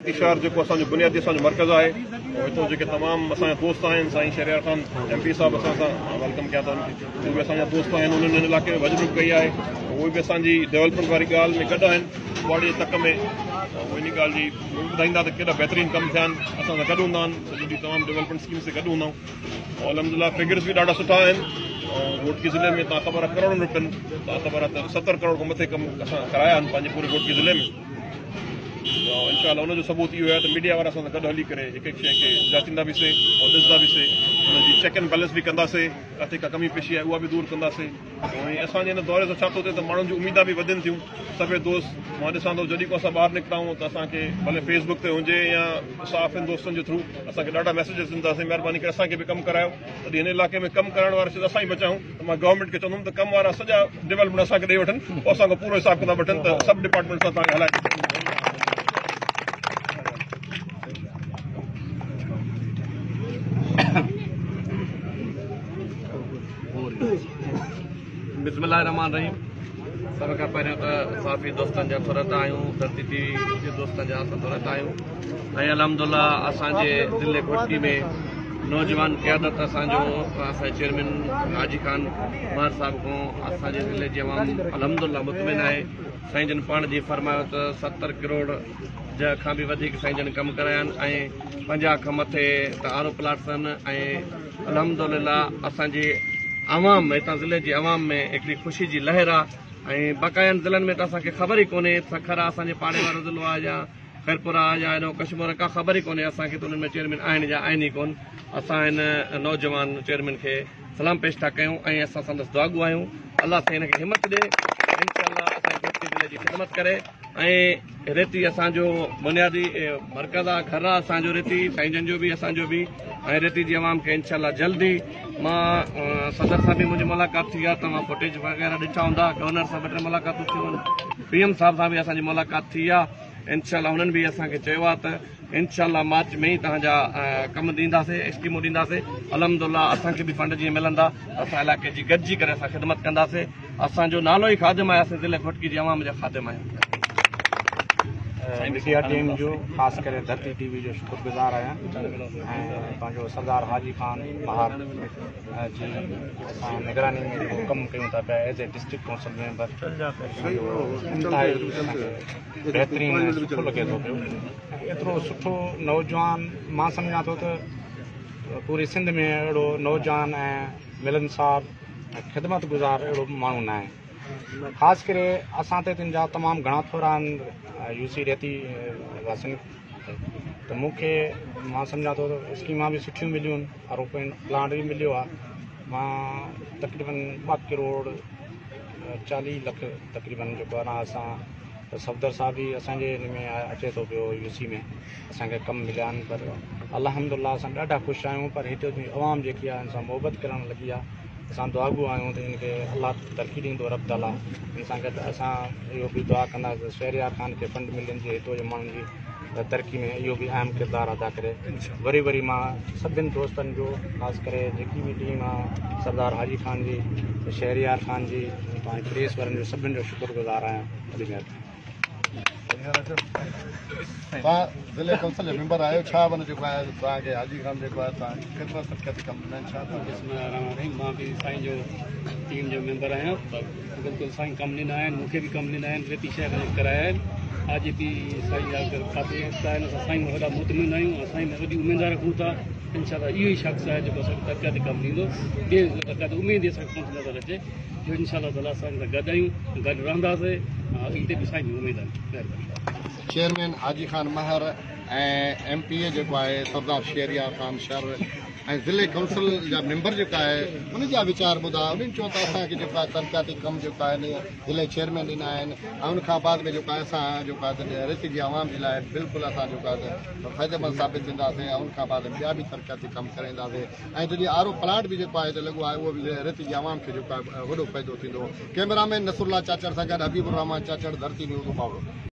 शहर जो असांजो बुनियादी असांजो मर्कज़ आहे हितां जेके तमामु असांजा दोस्त आहिनि साईं शहरियार खान MP साहब असां सां वेलकम कया अथनि उहे बि असांजा दोस्त आहिनि उन्हनि हिन इलाइक़े में वजरूब कई आहे उहे बि असांजी डेवलपमेंट वारी ॻाल्हि में गॾु आहिनि बॉडी जे तक में इन ॻाल्हि जी ॿुधाईंदा त केॾा बहितरीनु कम थिया आहिनि असां सां गॾु हूंदा आहिनि सॼो ॾींहुं तमामु डेवलपमेंट स्कीम से गॾु हूंदा आहियूं अलहमदिल्ला फिगर्स बि ॾाढा सुठा आहिनि घोटकी ज़िले में तव्हां ख़बर आहे करोड़ रुपयनि तव्हां ख़बर आहे त 70 करोड़ खां मथे कम असां कराया आहिनि पंहिंजे पूरे घोटकी ज़िले में इंशाअल्लाह उनजो सबूत इहो आहे त मीडिया वारा असां सां गॾु हली करे हिकु हिकु शइ खे जाचींदा बि और ॾिसंदा बि हुनजी चेक एंड बैलेंस बि कंदासीं किथे का कमी पेशी आहे उहा बि दूरि कंदासीं ऐं असांजे हिन दौरे सां छा थो थिए त माण्हुनि जूं उमीदा बि वधनि थियूं सभई दोस्त मां ॾिसां थो जॾहिं को असां ॿाहिरि निकिताऊं त असांखे भले फेसबुक ते हुजे या साफ़ आहिनि दोस्तनि जे थ्रू असांखे ॾाढा मैसेजिस ईंदासीं महिरबानी करे असांखे बि कमु करायो तॾहिं हिन इलाइक़े में कमु करण वारा सिर्फ़ु असां ई बचाऊं त मां गवर्नमेंट खे चवंदुमि त कम वारा सॼा डेवलपमेंट असांखे ॾेई वठनि पोइ असांखां पूरो हिसाब किताब वठनि त सभु डिपार्टमेंट सां तव्हांखे हलाए बिस्मिल्लाहिर्रहमानिर्रहीम सब खां पहिरियों त साफ़ी दोस्तनि जा तुरत आहियूं धरती TV जे दोस्तनि जा असां तुरत आहियूं ऐं अल्हम्दुलिल्लाह असांजे ज़िले घोटकी में नौजवान क़यादत असांजो असांजे चेयरमैन हाजी खान महर साहब खां असांजे ज़िले जी अवाम अल्हम्दुलिल्लाह मुतमिन आहे साईं जन पाण जी फरमायो त 70 करोड़ जा खां बि वधीक साईं जन कमु कराया आहिनि ऐं 50 खां मथे त आरो प्लाट्स आहिनि ऐं अल्हम्दुलिल्लाह असांजे आवाम हितां ज़िले जी आवाम में हिकिड़ी ख़ुशी जी लहर आहे ऐं बक़ायनि ज़िलनि में त असांखे ख़बर ई कोन्हे सखर आहे असांजे पाड़े वारो ज़िलो आहे या खैरपुरा या हेॾो कश्मीर का ख़बर ई कोन्हे असांखे त उन्हनि में चेयरमैन आहिनि या आहिनि ई कोन असां हिन नौजवान चेयरमैन खे सलाम पेश था कयूं ऐं असां संदसि दुआगू आहियूं अल्लाह सां हिनखे हिमत ॾे इंशाअल्लाह असांजे घोटकी ज़िले जी ख़िदमत करे ऐं रेती असांजो बुनियादी मर्कज़ आहे घर आहे असांजो रेती साईं जन जो बि असांजो बि ऐं रेती जी अवाम खे इंशाअल्लाह जल्दी मां सदर सां बि मुंहिंजी मुलाक़ात थी आहे तव्हां फुटेज वग़ैरह ॾिठा हूंदा गवर्नर सां 2 मुलाक़ातूं थियूं आहिनि PM साहब सां बि असांजी मुलाक़ात थी आहे इंशाअल्लाह हुननि बि असांखे चयो आहे त इंशाअल्लाह मार्च में ई तव्हांजा कम ॾींदासीं स्कीमूं ॾींदासीं अल्हम्दुलिल्लाह असांखे बि फंड जीअं मिलंदा असां इलाइक़े जी गॾिजी करे असां ख़िदमत कंदासीं असांजो नालो ई ख़ादिम आहे असां ज़िले घोटकी जी अवाम जा ख़ादिम आहियूं मीडिया टीम जो ख़ासि करे धरती TV जो शुक्रगुज़ार आहियां ऐं पंहिंजो सरदार हाजी खान महर जी असां निगरानी में कमु कयूं था पिया as a district council member बहितरीनु सुठो लॻे थो पियो एतिरो सुठो नौजवान मां सम्झां थो त पूरी सिंध में अहिड़ो नौजवान ऐं मिलनसार ऐं ख़िदमत गुज़ार अहिड़ो माण्हू न आहे ख़ासि करे असां ते तिन जा तमामु घणा थोरा आहिनि UC रेती वासिन त मूंखे मां सम्झां थो त स्कीमां बि सुठियूं मिलियूं आहिनि आरोपन प्लांट बि मिलियो आहे मां तक़रीबन 2 करोड़ 40 लख तक़रीबन जेको आहे न असां सफ़दर साहब बि असांजे हिन में अचे थो पियो UC में असांखे कमु मिलिया आहिनि पर अल्हम्दुलिल्लाह असां ॾाढा ख़ुशि आहियूं पर हिते जी अवाम जेकी आहे हिन सां मोहबत करणु लॻी आहे असां दुआगू आहियूं त हिनखे अल्लाह तरक़ी ॾींदो रब ताला हिन सां गॾु असां इहो बि दुआ कंदासीं शहरियार खान खे फंड मिलनि जे हितो जे माण्हुनि जी तरक़ी में इहो बि अहम किरदारु अदा करे वरी मां सभिनी दोस्तनि जो ख़ासि करे जेकी बि टीम आहे सरदार हाजी खान जी शहरियार खान जी पंहिंजे प्रेस वारनि जो सभिनी जो शुक्रगुज़ार आहियां तव्हां ज़िले कौंसिल जो मेंबर आहियो छा माना जेको आहे तव्हांखे हाजी खान जेको आहे तव्हां ख़िदमत सदक़े ते कमु कंदा आहिनि छा मां बि साईं जो टीम जो मेंबर आहियां बिल्कुलु साईं कमु ॾिना आहिनि मूंखे बि कमु ॾिना आहिनि रेती शहर कराया आहिनि आज बि साईं जा खाते आहिनि असां साईं में वॾा मुतमिन आहियूं ऐं साईं में वॾी उमेद रखूं था इंशाअल्लाह इहो ई शख़्स आहे जेको असांखे तरक़ी ते कमु ॾींदो ॿिए तरक़ी उमेद असांखे कोन नज़र अचे जो इंशाअल्लाह ताला असां सां गॾु आहियूं गॾु रहंदासीं अॻिते बि साईं जी उमेद आहे महिरबानी चेयरमैन हाजी खान महर ऐं MPA जेको आहे सरदार शहरियार खान शहर ऐं ज़िले काउंसिल जा मेंबर जेका आहे उन जा वीचार ॿुधा उन्हनि चयो त असांखे जेको आहे तरक़ियाती कमु जेको आहे ज़िले चेयरमैन ॾिना आहिनि ऐं उनखां बाद में जेको आहे असां जेको आहे रेती जी आवाम जे लाइ बिल्कुलु असां जेको आहे फ़ाइदेमंद साबित थींदासीं ऐं उनखां बाद ॿिया बि तरक़ियाती कमु कराईंदासीं ऐं जॾहिं आरो प्लांट बि जेको आहे हिते लॻो आहे उहो बि रेती जी आवाम खे जेको आहे वॾो फ़ाइदो थींदो कैमरामैन नसरुल्ला चाचड़ सां गॾु हबीबुर रहमान चाचड़ धरती न्यूज़ मावड़ो।